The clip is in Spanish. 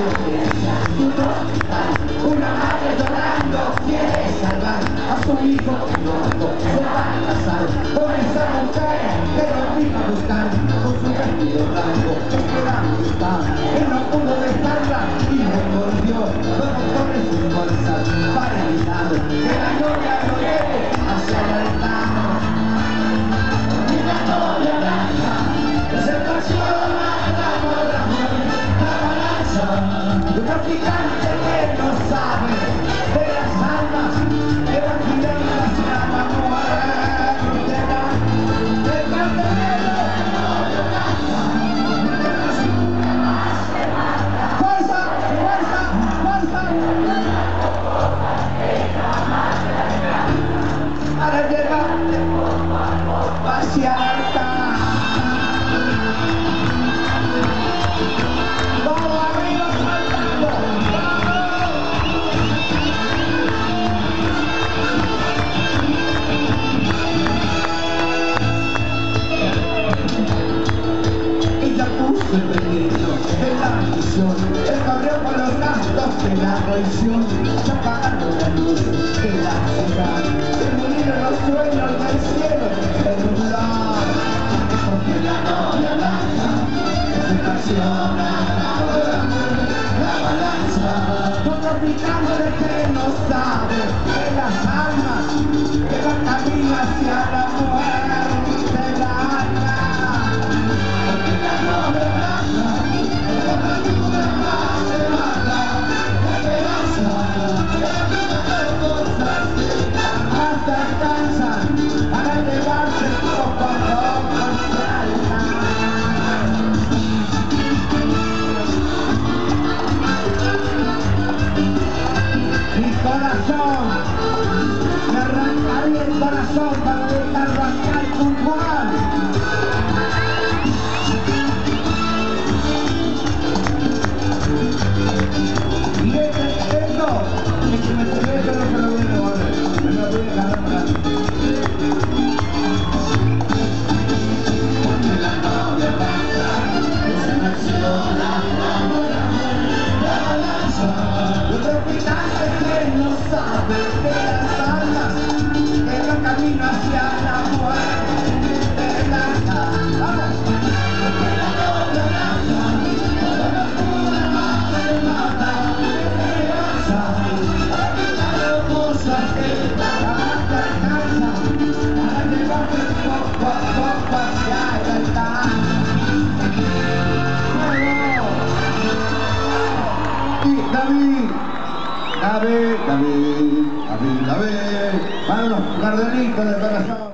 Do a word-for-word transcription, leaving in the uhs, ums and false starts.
Una madre llorando quiere salvar a su hijo loco, se va a casar con esa mujer que lo vino a buscar con su vestido blanco, esperando estar, él no pudo dejarla y le volvió luego con sus bolsas para evitar que la novia lo lleve hacia el altar. Y la novia blanca se estaciona la moda, la balanza, un traficante que no sabe de las almas que van girando hacia la muerte. El cartelero, fuerza, fuerza, fuerza, para llevarte hacia el altar. Vamos arriba saltando. Ella puso el veneno de la ambición, el cabreo con los gastos de la traición, se apagaron la luz de la ciudad, se murieron los sueños del cielo celular, porque la novia blanca se estaciona la balanza, un traficante que no sabe de las almas que van camino hacia la muerte de la alma. Porque la novia blanca se mata, esperanza, cosas hasta alcanzan para llevarse poco a poco hacia el altar. Mi corazón, me arrancaría el corazón para dejarlo arrancar con Juan. Y este, esto, es que me estuve, esto no se lo voy a devolver, me lo voy a dejar para mí. Porque la novia blanca se menciona la balanza, los traficantes que no saben de las almas que van camino hacia la muerte de la alma. ¡Vamos! Porque la novia blanca se mata de esperanza, para cosas que jamás te alcanzan para llevarte poco a poco hacia el altar. Y David, David, David, David, David, vámonos, Cardenito de corazón.